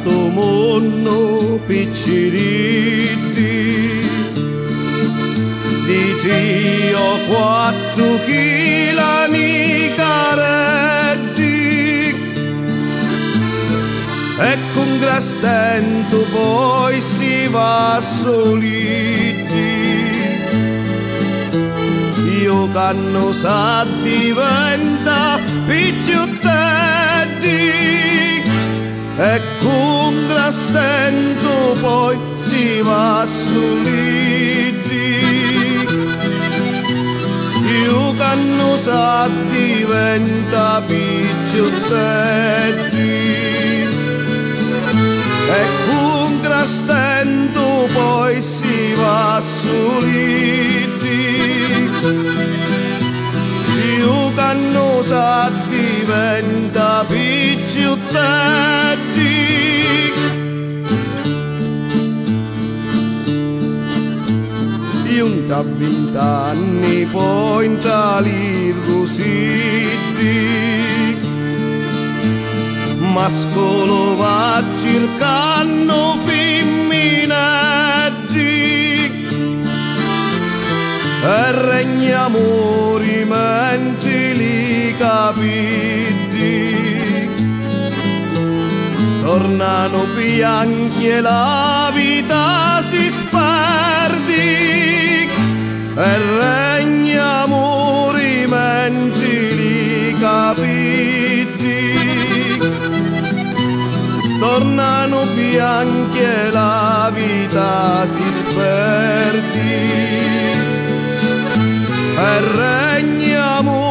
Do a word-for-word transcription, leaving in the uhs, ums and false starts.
sto mondo picciritti di tre o quattro chilani caretti e con gran stento poi si va soliti. Io canno sa diventa picciotetti e con gran stento poi si va soliti. Io canno sa diventa picciotetti e con gran stento poi si va soliti. Io cannosa diventa picciotetti. Io un da vent'anni poi in talir così mascolo va cercando femminetti e regna amori mentre li capiti tornano bianchi e la vita si sperdi e regna amori mentre li capiti tornano bianchi e la vita si sperdi e regna amore